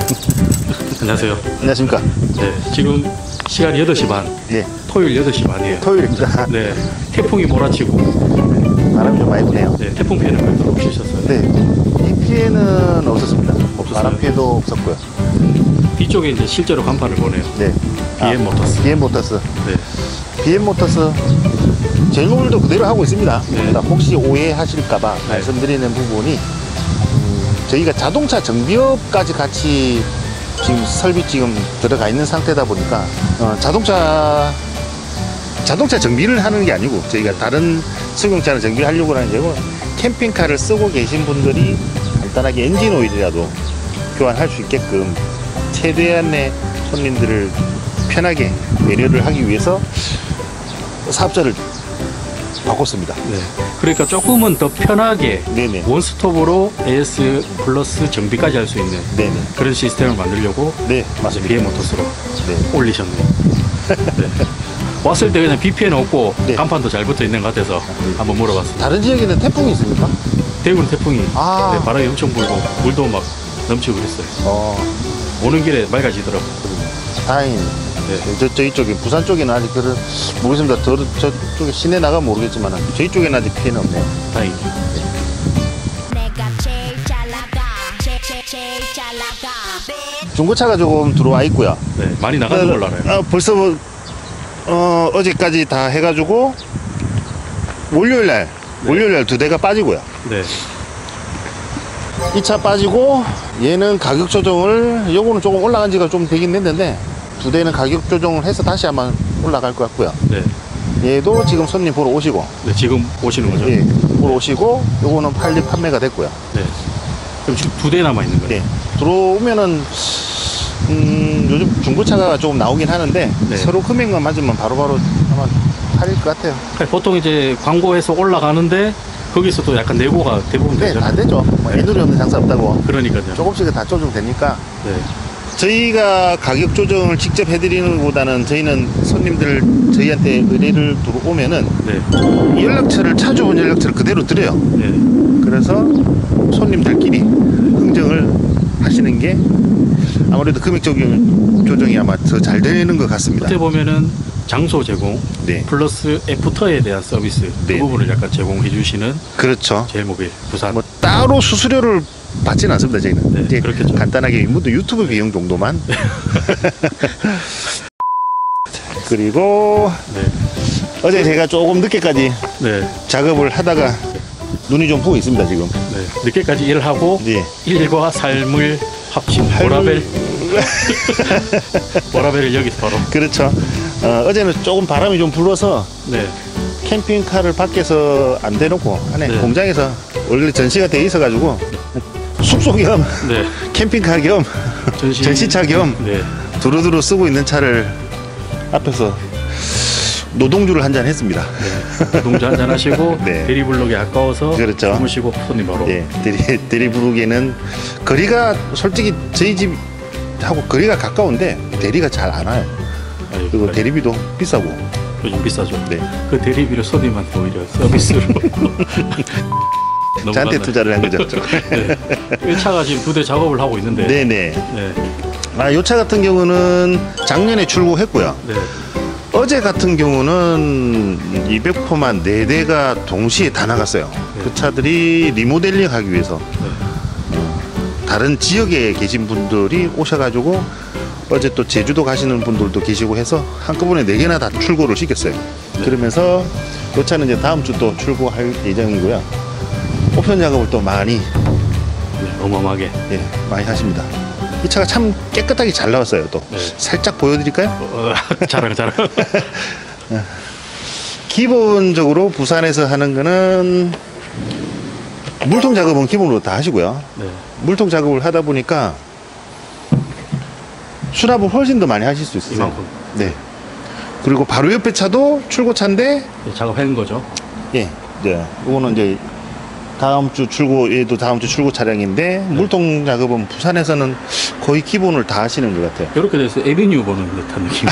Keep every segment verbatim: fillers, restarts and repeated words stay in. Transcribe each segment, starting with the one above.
안녕하세요. 안녕하십니까. 네, 지금 시간이 여덟 시 반. 예. 토요일 여덟 시 반이에요. 토요일입니다. 네. 태풍이 몰아치고. 바람이 좀 많이 부네요. 네, 태풍 피해는 별도로 없으셨어요? 네. 이 피해는 없었습니다. 없었어요? 바람 피해도 없었고요. 뒤쪽에 이제 실제로 간판을 보네요. 네. 비엠 모터스. 비엠 모터스. 네. 비엠 모터스. 제공률도 그대로 하고 있습니다. 네. 그러니까 혹시 오해하실까봐 네. 말씀드리는 부분이, 음, 저희가 자동차 정비업까지 같이 지금 설비 지금 들어가 있는 상태다 보니까, 어, 자동차 자동차 정비를 하는 게 아니고 저희가 다른 승용차를 정비를 하려고 하는 게 아니고 캠핑카를 쓰고 계신 분들이 간단하게 엔진 오일이라도 교환할 수 있게끔 최대한의 손님들을 편하게 배려를 하기 위해서 사업자를 바꿨습니다. 네. 그러니까 조금은 더 편하게 네네. 원스톱으로 에이에스 플러스 정비까지 할 수 있는 네네. 그런 시스템을 만들려고 네, 맞습니다. 비엠 모터스로 네. 올리셨네요. 네. 왔을 때 그냥 비 피해는 없고 네. 간판도 잘 붙어 있는 것 같아서 한번 물어봤습니다. 다른 지역에는 태풍이 있습니까? 대구는 태풍이 아. 네, 바람이 엄청 불고 물도 막 넘치고 그랬어요. 어, 오는 길에 맑아지더라고요. 다행이네요. 네. 저, 저희 쪽에, 부산 쪽에는 아직 그런, 모르겠습니다. 더, 저쪽에 시내 나가면 모르겠지만, 저희 쪽에는 아직 피해는 없네요. 다행이죠. 중고차가 조금 들어와 있고요. 네, 많이 나가는 걸로 알아요. 어, 벌써 뭐, 어, 어제까지 다 해가지고, 월요일날, 네. 월요일날 두 대가 빠지고요. 네. 이 차 빠지고, 얘는 가격 조정을, 요거는 조금 올라간 지가 좀 되긴 했는데, 두 대는 가격 조정을 해서 다시 한번 올라갈 것 같고요. 네. 얘도 지금 손님 보러 오시고, 네, 지금 오시는 거죠? 예, 보러 오시고, 요거는 팔리 판매가 됐고요. 네. 그럼 지금 두 대 남아 있는 거예요? 네. 들어오면은, 음, 요즘 중고차가 조금 나오긴 하는데, 네. 서로 금액만 맞으면 바로바로 아마 팔릴 것 같아요. 보통 이제 광고에서 올라가는데 거기서 또 약간 내고가 대부분 네, 되잖아요. 다 되죠. 뭐 네. 애누리 없는 장사 없다고. 그러니까요. 조금씩은 다 조정 되니까. 네. 저희가 가격 조정을 직접 해드리는 것보다는 저희는 손님들 저희한테 의뢰를 들어오면은 네. 연락처를 차주분 연락처를 그대로 드려요. 네. 그래서 손님들끼리 흥정을 하시는 게 아무래도 금액 조정, 조정이 아마 더 잘 되는 것 같습니다. 어떻게 보면은 장소 제공 네. 플러스 애프터에 대한 서비스 그 네. 부분을 약간 제공해 주시는 그렇죠. 제일모빌 부산. 뭐 따로 수수료를 받지는 않습니다. 저희는 네, 이제 그렇겠죠. 간단하게 뭐 유튜브 비용 정도만. 그리고 네. 어제 제가 조금 늦게까지 네. 작업을 하다가 눈이 좀 부어 있습니다 지금. 네. 늦게까지 일을 하고 네. 일과 삶을 합친 보라벨. 보라벨을 여기서 바로. 그렇죠. 어, 어제는 조금 바람이 좀 불어서 네. 캠핑카를 밖에서 안 대놓고 안에 네. 공장에서 원래 전시가 돼 있어가지고 숙소 겸 네. 캠핑카 겸 전시. 전시차 겸 네. 두루두루 쓰고 있는 차를 앞에서 노동주를 한잔 했습니다. 네. 동주 한잔 하시고 네. 대리블록에 아까워서 그렇죠. 주무시고 손님 바로. 예, 대리, 대리부르기에는 거리가 솔직히 저희 집하고 거리가 가까운데 대리가 잘 안 와요. 아유, 그리고 아유. 대리비도 비싸고. 요즘 비싸죠. 네. 그 대리비를 손님한테 오히려 서비스로 저한테 넘어갔나요? 투자를 한 거죠. 네. 이 차가 지금 두 대 작업을 하고 있는데. 네네. 네. 아, 요 차 같은 경우는 작년에 출고했고요. 네. 어제 같은 경우는 이백 포만 네 대가 동시에 다 나갔어요. 네. 그 차들이 리모델링 하기 위해서 네. 다른 지역에 계신 분들이 오셔가지고 어제 또 제주도 가시는 분들도 계시고 해서 한꺼번에 네 개나 다 출고를 시켰어요. 네. 그러면서 이 차는 이제 다음 주 또 출고할 예정이고요. 보편 작업을 또 많이 네. 어마어마하게. 예, 많이 하십니다. 이 차가 참 깨끗하게 잘 나왔어요. 또 네. 살짝 보여드릴까요? 어, 자랑 자랑. 기본적으로 부산에서 하는 거는 물통 작업은 기본으로 다 하시고요. 네. 물통 작업을 하다 보니까 수납을 훨씬 더 많이 하실 수 있어요. 이만큼. 네. 그리고 바로 옆에 차도 출고차인데, 네, 작업한 거죠. 예, 이제 이거는 이제 다음 주 출고, 얘도 다음 주 출고 차량인데 네. 물통 작업은 부산에서는 거의 기본을 다 하시는 것 같아요. 이렇게 돼서 에비뉴 보는 듯한 느낌.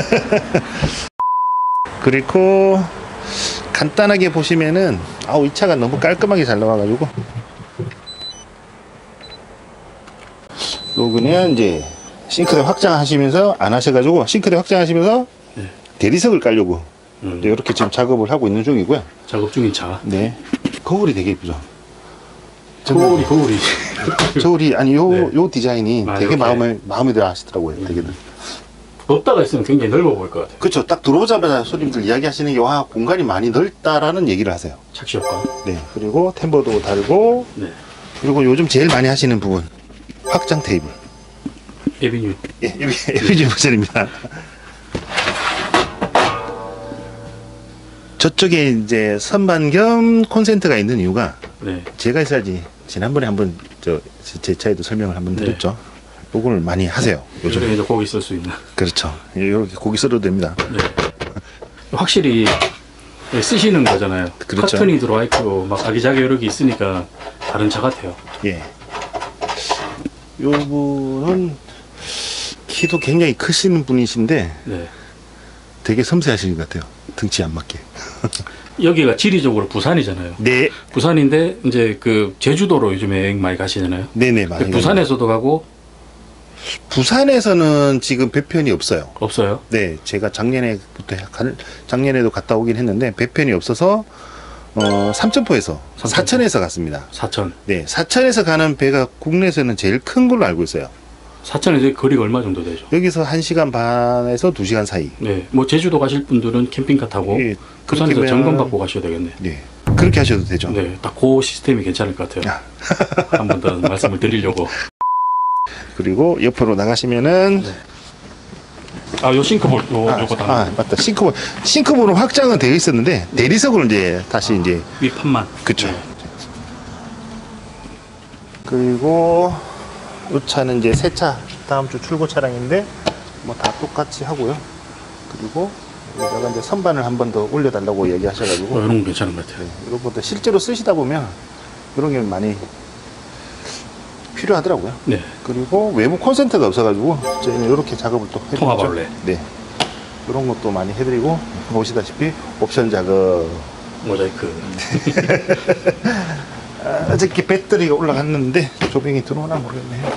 그리고 간단하게 보시면은 아우 이 차가 너무 깔끔하게 잘 나와가지고 요 이번에 이제 싱크대 확장하시면서 안 하셔가지고 싱크대 확장하시면서 네. 대리석을 깔려고 음. 이렇게 지금 작업을 하고 있는 중이고요. 작업 중인 차. 네. 거울이 되게 예쁘죠. 거울이 거울이. 저울이 아니 요 네. 요 디자인이 아, 되게 이렇게. 마음에 마음에 들어 하시더라고요. 되게들. 덥다가 있으면 굉장히 넓어 보일 것 같아요. 그렇죠. 딱 들어오자마자 손님들 이야기하시는 게 와 공간이 많이 넓다라는 얘기를 하세요. 착시 효과. 네. 그리고 템버도 달고 네. 그리고 요즘 제일 많이 하시는 부분 확장 테이블. 에비뉴. 예, 여기 에비지 버전입니다. 저쪽에 이제 선반 겸 콘센트가 있는 이유가 네. 제가 있어야지 지난번에 한번 저 제 차에도 설명을 한번 네. 드렸죠. 요걸 많이 하세요. 요즘. 요즘에 이제 고기 쓸 수 있는. 그렇죠. 이렇게 고기 썰어도 됩니다. 네. 확실히 쓰시는 거잖아요. 그렇죠. 커튼이 들어와 있고 막 아기자기 여러 개 있으니까 다른 차 같아요. 예. 요 분은 키도 굉장히 크시는 분이신데 네. 되게 섬세하신 것 같아요. 등치 안 맞게. 여기가 지리적으로 부산이잖아요. 네. 부산인데 이제 그 제주도로 요즘에 여행 많이 가시잖아요. 네네, 많이. 부산에서도 가고 부산에서는 지금 배편이 없어요. 없어요. 네, 제가 작년에부터 간- 작년에도 갔다 오긴 했는데 배편이 없어서 어, 삼천포에서 삼천포. 사천에서 갔습니다. 사천. 네, 사천에서 가는 배가 국내에서는 제일 큰 걸로 알고 있어요. 사천에서 거리가 얼마 정도 되죠? 여기서 한 시간 반에서 두 시간 사이. 네. 뭐 제주도 가실 분들은 캠핑카 타고 예, 부산에서 그렇게 점검 하면- 받고 가셔야 되겠네. 네, 그렇게 하셔도 되죠. 네. 딱 그 시스템이 괜찮을 것 같아요. 아. 한 번 더 말씀을 드리려고. 그리고 옆으로 나가시면은 아, 요 싱크볼 요 아, 요거 다 아, 맞다. 싱크볼 싱크볼은 확장은 되어 있었는데 대리석으로 이제 다시 이제 윗판만. 그쵸. 네. 그리고 이 차는 이제 새 차 다음 주 출고 차량인데 뭐 다 똑같이 하고요. 그리고 여기다가 이제 선반을 한 번 더 올려달라고 얘기하셔가지고 어, 이런 건 괜찮은 것 같아요. 네, 이런 것도 실제로 쓰시다 보면 이런 게 많이 필요하더라고요. 네. 그리고 외부 콘센트가 없어가지고 저희는 이렇게 작업을 또 해드리죠. 통화발레. 네. 이런 것도 많이 해드리고 보시다시피 옵션 작업. 모자이크. 아, 어저께 배터리가 올라갔는데 조명이 들어오나 모르겠네요.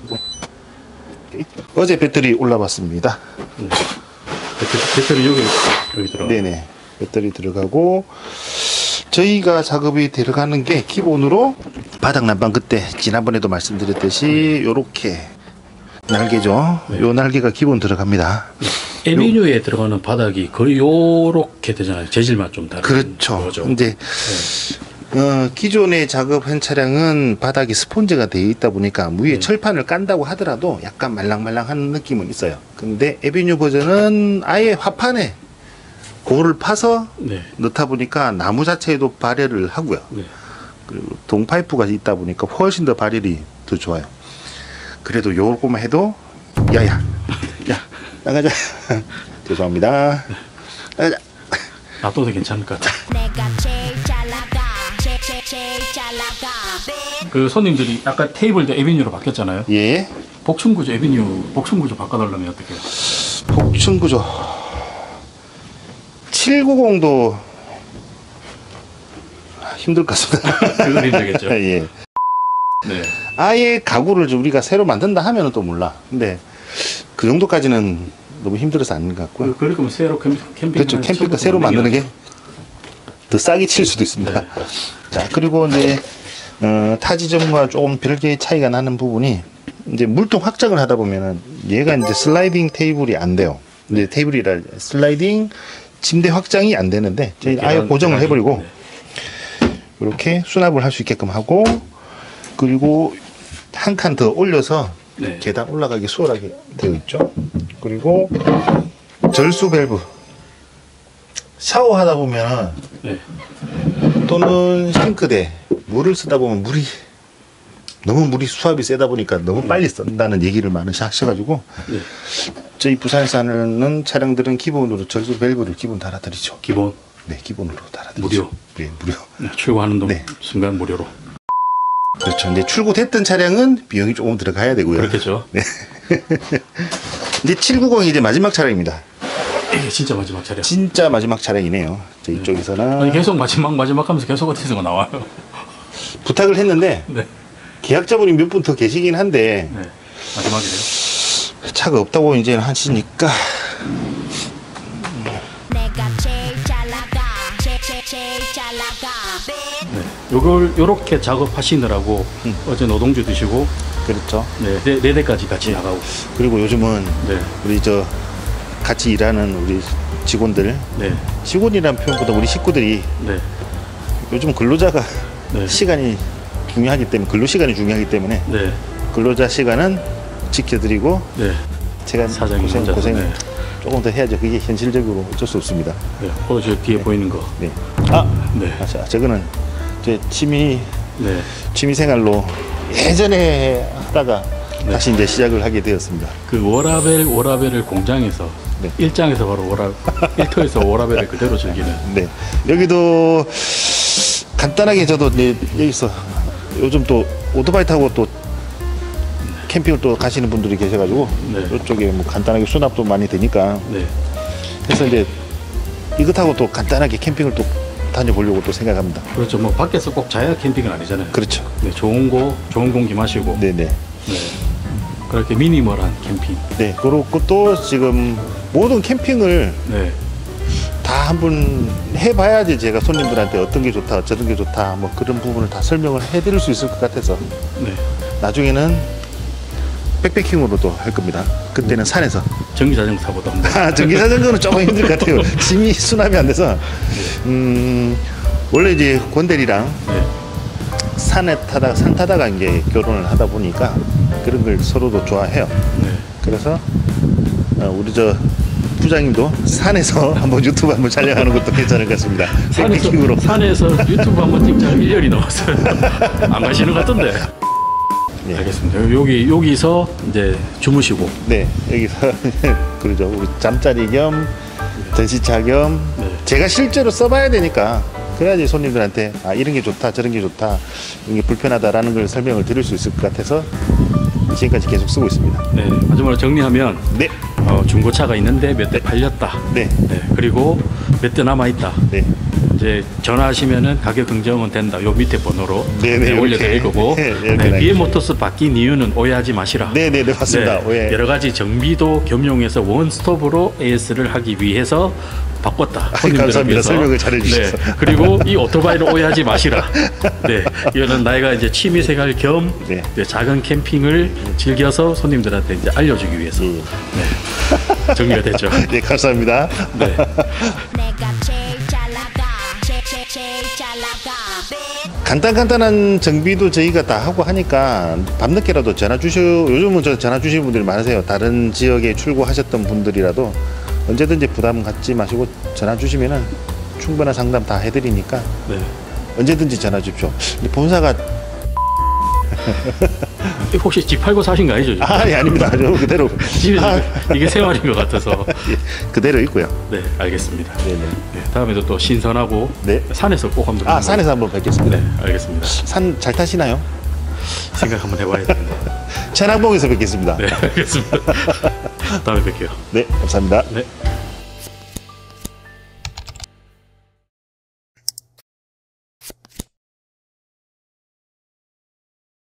어제 배터리 올라왔습니다. 네. 배터리, 배터리 여기 여기 들어. 네네. 배터리 들어가고 저희가 작업이 들어가는 게 기본으로 바닥 난방 그때 지난번에도 말씀드렸듯이 요렇게 날개죠. 네. 요 날개가 기본 들어갑니다. 에비뉴에 들어가는 바닥이 거의 요렇게 되잖아요. 재질만 좀 다른 그렇죠. 거죠. 이제 어, 기존에 작업한 차량은 바닥이 스폰지가 되어 있다 보니까 위에 네. 철판을 깐다고 하더라도 약간 말랑말랑한 느낌은 있어요. 근데 에비뉴 버전은 아예 화판에 골을 파서 네. 넣다 보니까 나무 자체에도 발열을 하고요. 네. 그리고 동파이프가 있다 보니까 훨씬 더 발열이 더 좋아요. 그래도 요거만 해도 야야 야 나가자. 죄송합니다. 나가자. 놔둬도 괜찮을 것 같아요. 내가 제일 잘 나가 제, 제, 제일 잘 나가 그 손님들이 아까 테이블도 에비뉴로 바뀌었잖아요. 예. 복층 구조 에비뉴 복층 구조 바꿔달라면 어떻게 해요? 복층 구조 칠백구십도 힘들 것 같습니다. 그건 힘들겠죠. 예. 네. 아예 가구를 좀 우리가 새로 만든다 하면은 또 몰라. 근데 그 정도까지는 너무 힘들어서 아닌 것 같고요. 그, 그럴 거면 새로 캠, 캠핑 그렇죠. 캠핑카 새로 만드는 게 더 싸게 칠 수도 있습니다. 네. 자, 그리고 이제 어, 타 지점과 조금 별개의 차이가 나는 부분이 이제 물통 확장을 하다 보면은 얘가 이제 슬라이딩 테이블이 안 돼요. 이제 테이블이라 슬라이딩 침대 확장이 안 되는데 저희 아예 계단, 고정을 계단이, 해버리고 네. 이렇게 수납을 할 수 있게끔 하고 그리고 한 칸 더 올려서 네. 계단 올라가기 수월하게 되어 있죠. 그리고 절수 밸브 샤워하다 보면 네. 또는 싱크대 물을 쓰다 보면 물이 너무 물이 수압이 세다 보니까 너무 빨리 쓴다는 얘기를 많이 하셔가지고 네. 저희 부산에서 하는 차량들은 기본으로 절수 밸브를 기본 달아드리죠. 기본 네, 기본으로 달아드리죠. 무료. 네, 무료. 네, 출고하는 동 네. 순간 무료로. 그렇죠. 이제 출고됐던 차량은 비용이 조금 들어가야 되고요. 그렇겠죠. 네. 이제 칠백구십이 이제 마지막 차량입니다. 이게 진짜 마지막 차량. 진짜 마지막 차량이네요. 저 이쪽에서는 아니, 계속 마지막 마지막 하면서 계속 어디서 나와요. 부탁을 했는데 네. 계약자분이 몇 분 더 계시긴 한데 네. 마지막이래요. 차가 없다고 이제 하시니까 내가 제일 잘 나가 제일 제일 제일 잘 나가 네. 요걸 요렇게 작업하시느라고 음. 어제 노동주 드시고 그렇죠. 네, 네, 네 대까지 같이 나가고. 그리고 요즘은 네. 우리 저 같이 일하는 우리 직원들, 네. 직원이라는 표현보다 우리 식구들이 네. 요즘 근로자가 네. 시간이 중요하기 때문에 근로 시간이 중요하기 때문에 네. 근로자 시간은 지켜드리고 네. 제가 사장님 고생 혼자서, 고생 네. 조금 더 해야죠. 그게 현실적으로 어쩔 수 없습니다. 네. 어, 저 뒤에 보이는 거. 네. 아, 네. 아, 자, 저거는 제 취미 네. 취미 생활로 예전에 하다가 네. 다시 이제 시작을 하게 되었습니다. 그 워라벨 워라벨을 공장에서 네. 일장에서 바로 워라 일터에서 워라벨을 그대로 즐기는. 네. 여기도 간단하게 저도 네, 여기서 요즘 또 오토바이 타고 또 캠핑을 또 가시는 분들이 계셔가지고 네. 이쪽에 뭐 간단하게 수납도 많이 되니까 네. 그래서 이제 이거 타고 또 간단하게 캠핑을 또 다녀보려고 또 생각합니다. 그렇죠. 뭐 밖에서 꼭 자야 캠핑은 아니잖아요. 그렇죠. 네. 좋은 거 좋은 공기 마시고. 네네. 네. 그렇게 미니멀한 캠핑. 네. 그렇고 또 지금 모든 캠핑을 네. 다 한번 해봐야지 제가 손님들한테 어떤 게 좋다, 저런 게 좋다, 뭐 그런 부분을 다 설명을 해드릴 수 있을 것 같아서 네. 나중에는 백패킹으로도 할 겁니다. 그때는 산에서. 전기 자전거 타고도 한번. 아, 전기자전거는 조금 힘들 것 같아요. 짐이 수납이 안 돼서. 음, 원래 이제 권대리랑 네. 산에 타다가, 산 타다가 이제 결혼을 하다 보니까 그런 걸 서로도 좋아해요. 네. 그래서 어, 우리 저 부장님도 산에서 한번 유튜브 한번 촬영하는 것도 괜찮을 것 같습니다. 백패킹으로. 산에서, 산에서 유튜브 한번 찍자 일 년이 넘었어요. 안 가시는 것 같던데. 네. 알겠습니다. 여기 여기서 이제 주무시고. 네, 여기서 그러죠. 우리 잠자리 겸 전시차 겸 네. 제가 실제로 써봐야 되니까 그래야지 손님들한테 아 이런 게 좋다 저런 게 좋다 이런 게 불편하다라는 걸 설명을 드릴 수 있을 것 같아서 지금까지 계속 쓰고 있습니다. 네. 마지막으로 정리하면 네, 어, 중고차가 있는데 몇 대 팔렸다. 네, 네. 그리고 몇 대 남아 있다. 네, 이제 전화하시면은 가격 긍정은 된다. 요 밑에 번호로 네, 네, 올려드릴 이렇게. 거고. 네, 이렇게 네, 나겠죠. 비엠모터스 바뀐 이유는 오해하지 마시라. 네, 네, 네, 맞습니다. 네, 오해. 여러 가지 정비도 겸용해서 원스톱으로 에이에스를 하기 위해서 바꿨다. 아, 손님들을 감사합니다. 위해서. 설명을 잘해주셔서. 네, 그리고 이 오토바이를 오해하지 마시라. 네, 이거는 나이가 이제 취미생활 겸 네. 이제 작은 캠핑을 즐겨서 손님들한테 이제 알려주기 위해서. 예. 네, 정리가 됐죠. 네, 감사합니다. 네. 내가 제일 잘 나가 제일 제일 제일 잘 나가 간단간단한 정비도 저희가 다 하고 하니까 밤늦게라도 전화 주셔. 요즘은 저 전화 주시는 분들이 많으세요. 다른 지역에 출고하셨던 분들이라도 언제든지 부담 갖지 마시고 전화 주시면은 충분한 상담 다 해드리니까 네. 언제든지 전화 주십시오. 근데 본사가 혹시 집 팔고 사신 거 아니죠? 지금? 아, 예, 아닙니다. 저 그대로 집에서 아, 이게 생활인 것 같아서. 예, 그대로 있고요. 네, 알겠습니다. 네네. 네, 다음에도 또 신선하고 네. 산에서 꼭 한번. 아, 산에서 한번 뵙겠습니다. 네, 알겠습니다. 산 잘 타시나요? 생각 한번 해봐야 되는데. 천왕봉에서 뵙겠습니다. 네, 알겠습니다. 다음에 뵐게요. 네, 감사합니다. 네.